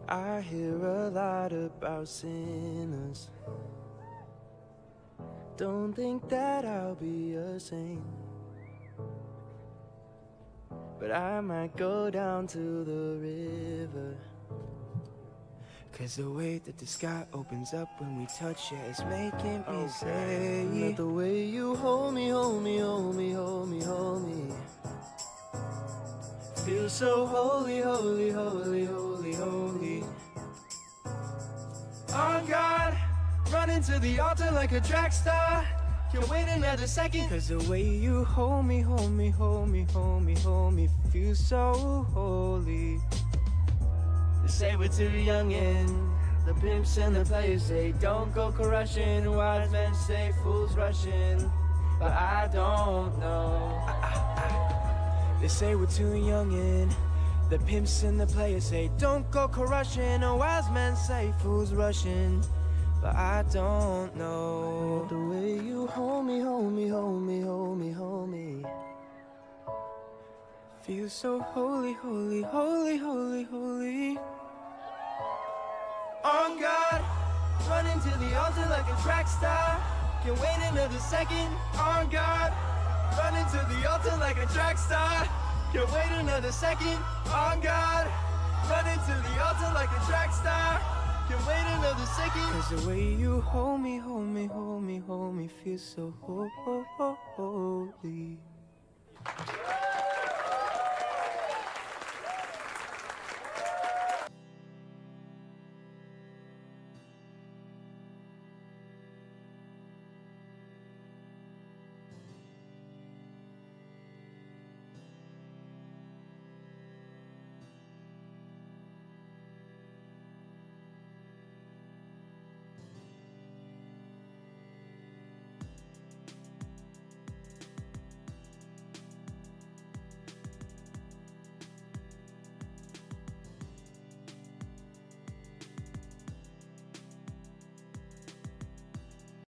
I hear a lot about sinners. Don't think that I'll be a saint, but I might go down to the river. 'Cause the way that the sky opens up when we touch it is making me say, not the way you hold me, hold me, hold me, hold me, hold me. Feel so holy, holy, holy, holy, holy. On God, running to the altar like a track star. Can't wait another second. 'Cause the way you hold me, hold me, hold me, hold me, hold me, feel so holy. They say we're too young and the pimps and the players say don't go crushing. Wise men say fools rushing, but I don't know. They say we're too young and the pimps and the players say don't go crushing. Wise men say fools rushing, but I don't know. The way you hold me, hold me, hold me, hold me, hold me, feel so holy, holy, holy, holy, holy. On God, running to the altar like a track star. Can't wait another second. On God, running to the altar like a track star. Can't wait another second. On God, running to the altar like a track star. Can't wait another second. 'Cause the way you hold me, hold me, hold me, hold me, feel so holy.